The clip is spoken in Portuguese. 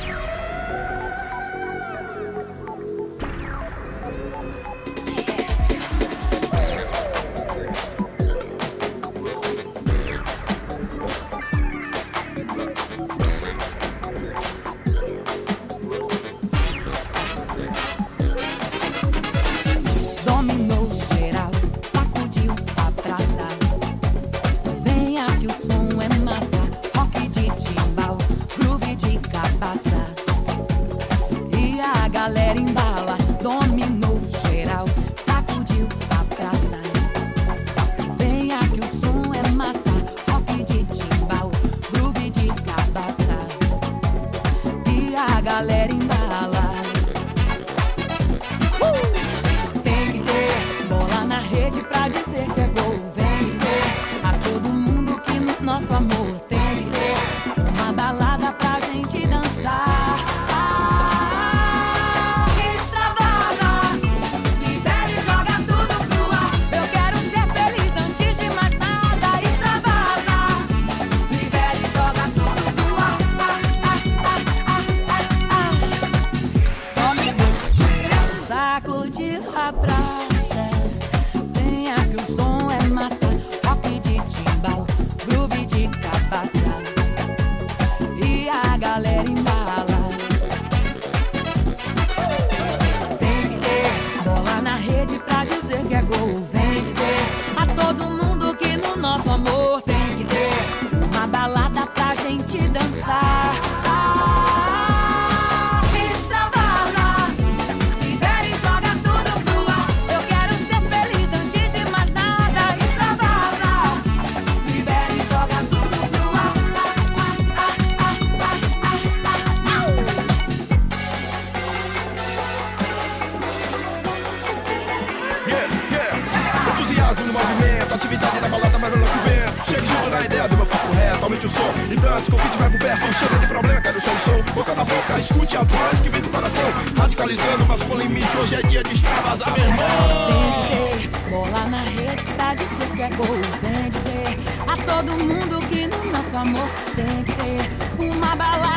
Galera embala, dominou geral, sacudiu a praça. Venha que o som é massa, rock de timbal, groove de cabaça. E a galera embala. Tem que ter bola na rede pra dizer que é gol. Vem dizer a todo mundo que no nosso amor tem que ter uma balada pra gente dançar. Sacudir a praça, venha que o som é massa, rock de timbal, groove de cabaça. E a galera embala. Tem que ter bola na rede pra dizer que é gol. Vem dizer a todo mundo que no nosso amor tem que ter uma balada pra gente dançar. No movimento, atividade na balada mais veloz que o vento. Chega junto na ideia do meu papo reto, aumente o som e dance, convite vai pro berço. Chega de problema, quero solução. Boca na boca, escute a voz que vem do coração. Radicalizando, mas com limite, hoje é dia de extravasar, meu irmão. Tem que ter bola na rede pra dizer que é gol. Vem dizer a todo mundo que no nosso amor tem que ter uma balada